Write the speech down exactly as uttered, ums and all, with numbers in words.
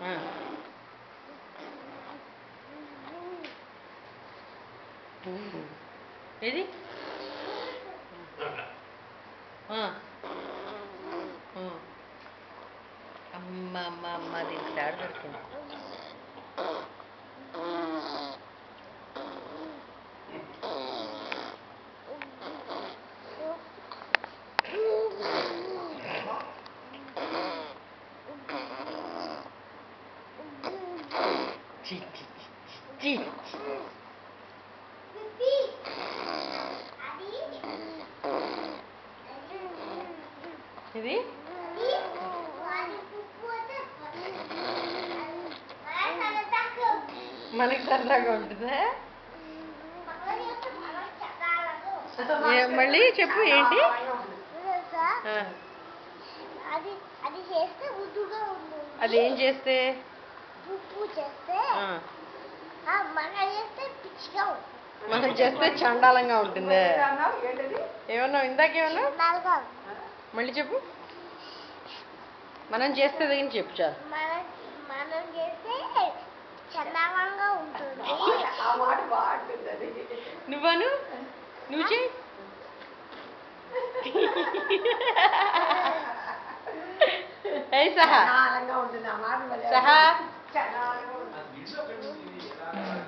ఏది అమ్మ అమ్మ అమ్మ దీనికి తాడు దొరికింది. చి చి చి ఇది మనకి సరదాగా ఉంటుందా? మళ్ళీ చెప్పు ఏంటి? అది ఏం చేస్తే మనం చేస్తే చండాలంగా ఉంటుంది. ఏమన్నా ఇందాకేమన్నా మళ్ళీ చెప్పు. మనం చేస్తే ఏం చెప్పు చాలు. మనం చేస్తే చండాలంగా ఉంటుంది. నువ్వను నువ్వు చెయ్యి. ఏ సహా సహా